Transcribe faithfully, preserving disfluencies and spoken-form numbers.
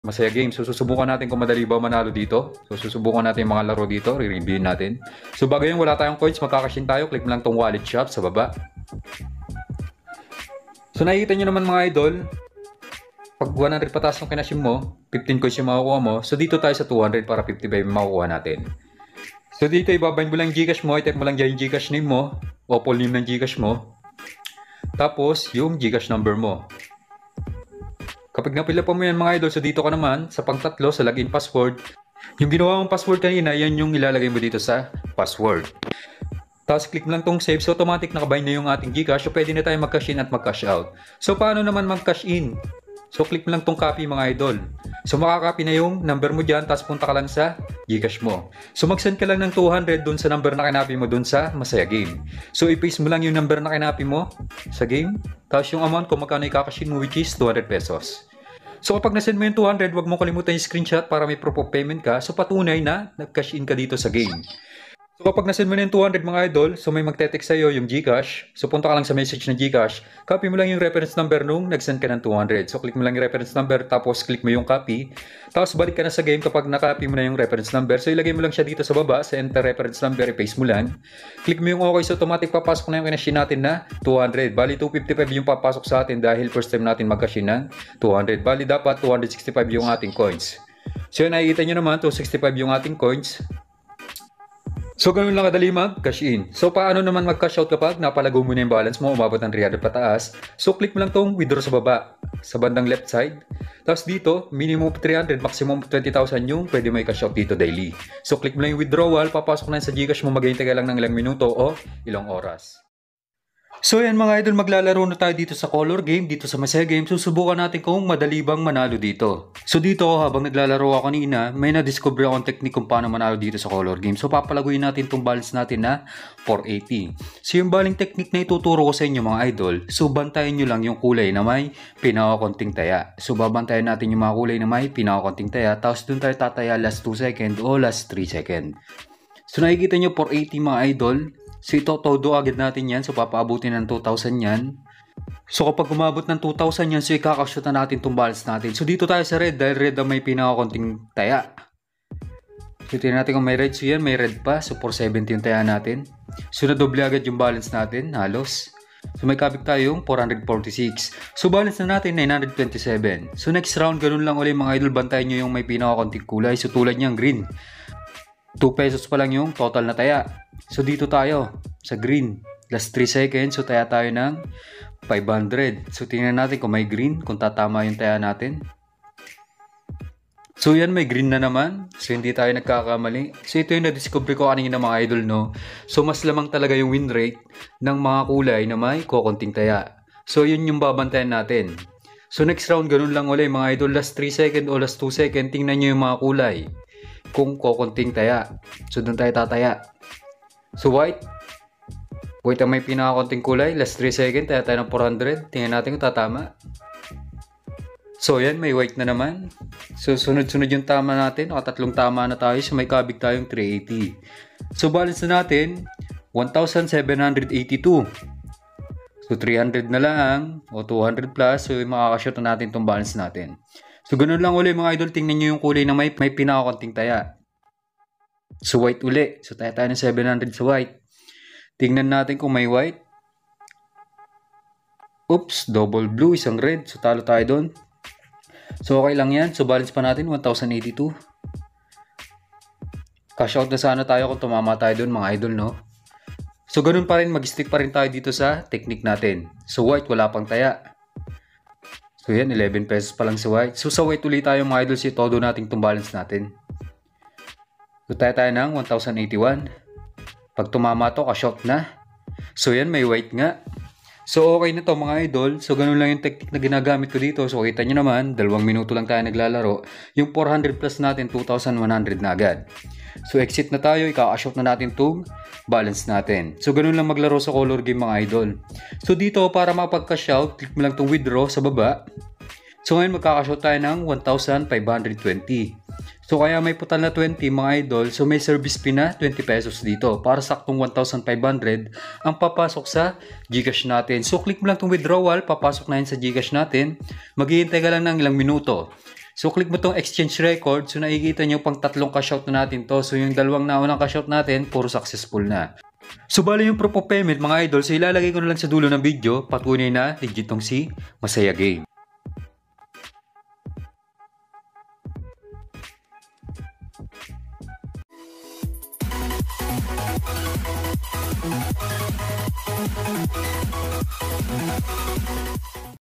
Masaya game. So, susubukan natin kung madali ba manalo dito. So, susubukan natin yung mga laro dito. Re-reviewin natin. So, bago yun, wala tayong coins. Magkakashin tayo. Click mo lang tong wallet shop sa baba. So, nakikita nyo naman mga idol. Pag one hundred pataas yung kinashim mo, fifteen coins yung makukuha mo. So, dito tayo sa two hundred para fifty-five yung makukuha natin. So, dito ibabind mo lang Gcash mo. I-type mo lang dyan yung Gcash name mo. O full name ng Gcash mo. Tapos, yung Gcash number mo. Kapag napila pa mo yan mga idol, so dito ka naman sa pangtatlo sa login password. Yung ginawa mong password kanina, yan yung ilalagay mo dito sa password. Tapos click mo lang tong save, so automatic nakabind na yung ating Gcash. So pwede na tayo mag-cash in at mag-cash out. So paano naman mag-cash in? So click mo lang tong copy mga idol. So makakopy na yung number mo dyan, tapos punta ka lang sa Gcash mo. So mag-send ka lang ng two hundred dun sa number na kinopy mo dun sa Masaya Game. So i-paste mo lang yung number na kinopy mo sa game. Tapos yung amount kung magkano i-cash in mo, which is two hundred pesos. So kapag nasend mo yung two hundred, wag mo kalimutan yung screenshot para may proof of payment ka. So patunay na nag-cash in ka dito sa game. So kapag nasend mo na yung two hundred mga idol, so may magte-text sa'yo yung Gcash. So punta ka lang sa message ng Gcash. Copy mo lang yung reference number nung nag-send ka ng two hundred. So click mo lang yung reference number, tapos click mo yung copy. Tapos balik ka na sa game kapag na-copy mo na yung reference number. So ilagay mo lang siya dito sa baba, sa enter reference number, i-paste mo lang. Click mo yung okay, so automatic papasok na yung kinashin natin na two hundred. Bali two fifty-five yung papasok sa atin dahil first time natin mag-cashin ng two hundred. Bali dapat two sixty-five yung ating coins. So yun, nakikita nyo naman, two sixty-five yung ating coins. So, ganun lang kadali mag-cash in. So, paano naman mag-cash out kapag napalago mo na yung balance mo, umabot ng three hundred pataas? So, click mo lang tong withdraw sa baba, sa bandang left side. Tapos dito, minimum three hundred, maximum twenty thousand yung pwede may cash out dito daily. So, click mo lang yung withdrawal, papasok na sa Gcash mo, maghihintay ka lang ng ilang minuto o ilang oras. So yan mga idol, maglalaro na tayo dito sa color game, dito sa Masaya Game. Susubukan natin kung madali bang manalo dito. So dito habang naglalaro ako kanina, may na-discover akong technique kung paano manalo dito sa color game. So papalaguin natin itong balance natin na four eighty. So yung baling technique na ituturo ko sa inyo mga idol, so bantayan nyo lang yung kulay na may pinakakonting taya. So babantayan natin yung mga kulay na may pinakakonting taya, tapos dun tayo tataya last two seconds o last three seconds. So nakikita nyo four eighty mga idol. So ito, todo agad natin yan. So papaabutin ng two thousand yan. So kapag umabot ng two thousand yan, so ikakashoot na natin itong balance natin. So dito tayo sa red, dahil red ang may pinakakonting taya. So tingnan natin kung may red. So yan, may red pa. So four seventy yung taya natin. So nadoble agad yung balance natin, halos. So may kabik tayong four forty-six. So balance na natin nine twenty-seven. So next round, ganun lang ulit mga idol. Bantayan nyo yung may pinakakonting kulay. So tulad niyang green. two pesos pa lang yung total na taya. So dito tayo sa green, last three seconds, so taya tayo ng five hundred. So tingnan natin kung may green, kung tatama yung taya natin. So yan, may green na naman. So hindi tayo nagkakamali. So ito yung na-discover ko kanina mga idol, no. So mas lamang talaga yung win rate ng mga kulay na may kukunting taya. So yun yung babantayan natin. So next round, ganun lang ulit mga idol, last three seconds o last two seconds, tingnan nyo yung mga kulay kung kukunting taya. So doon tayo tataya. So white, white ang may pinakakonting kulay, last three seconds, taya tayo ng four hundred, tingnan natin kung tatama. So yan, may white na naman. So sunod-sunod yung tama natin, nakatatlong tama na tayo, so may kabig tayong three eighty. So balance na natin, one thousand seven hundred eighty-two. So three hundred na lang, o two hundred plus, so makakashoot na natin itong balance natin. So ganun lang ulit mga idol, tingnan nyo yung kulay na may, may pinakakonting taya. So white uli. So tayo tayo ng seven hundred sa white. Tingnan natin kung may white. Oops, double blue, isang red. So talo tayo doon. So okay lang yan. So balance pa natin one thousand eighty-two. Cash out na sana tayo kung tumama tayo doon mga idol, no? So ganun pa rin, mag-stick pa rin tayo dito sa technique natin. So white, wala pang taya. So yan, eleven pesos pa lang sa white. So sa white ulit tayo mga idol, si todo nating itong balance natin. So tayo tayo ng one thousand eighty-one. Pag tumama to, ka-shot na. So yan, may white nga. So okay na to mga idol. So ganun lang yung technique na ginagamit ko dito. So kita nyo naman, dalawang minuto lang tayo naglalaro. Yung four hundred plus natin, two thousand one hundred na agad. So exit na tayo, ika-shot na natin itong balance natin. So ganun lang maglaro sa color game mga idol. So dito, para mapagka-shout, click mo lang itong withdraw sa baba. So ngayon magkakashoot tayo ng one thousand five hundred twenty. So kaya may putal na twenty mga idol. So may service fee na twenty pesos dito. Para saktong one thousand five hundred ang papasok sa Gcash natin. So click mo lang itong withdrawal, papasok na yun sa Gcash natin. Maghihintay ka lang ng ilang minuto. So click mo tong exchange record. So nakikita nyo pang tatlong cash out na natin to. So yung dalawang naunang cash out natin, puro successful na. So bali yung proof of payment mga idol, so ilalagay ko na lang sa dulo ng video. Patunay na legit tong si Masaya Game.